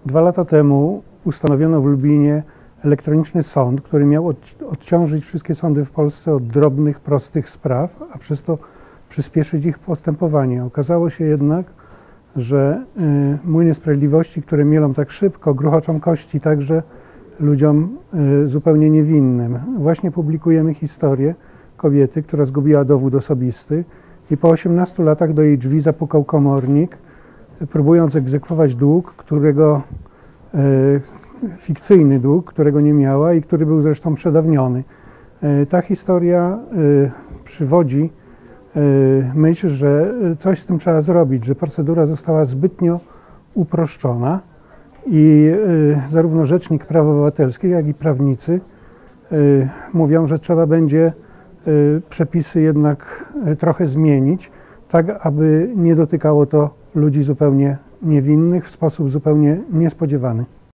2 lata temu ustanowiono w Lublinie elektroniczny sąd, który miał odciążyć wszystkie sądy w Polsce od drobnych, prostych spraw, a przez to przyspieszyć ich postępowanie. Okazało się jednak, że młyny sprawiedliwości, które mielą tak szybko, gruchoczą kości także ludziom zupełnie niewinnym. Właśnie publikujemy historię kobiety, która zgubiła dowód osobisty i po 18 latach do jej drzwi zapukał komornik, próbując egzekwować dług, fikcyjny dług, którego nie miała i który był zresztą przedawniony. Ta historia przywodzi myśl, że coś z tym trzeba zrobić, że procedura została zbytnio uproszczona i zarówno Rzecznik Praw Obywatelskich, jak i prawnicy mówią, że trzeba będzie przepisy jednak trochę zmienić, tak aby nie dotykało to ludzi zupełnie niewinnych w sposób zupełnie niespodziewany.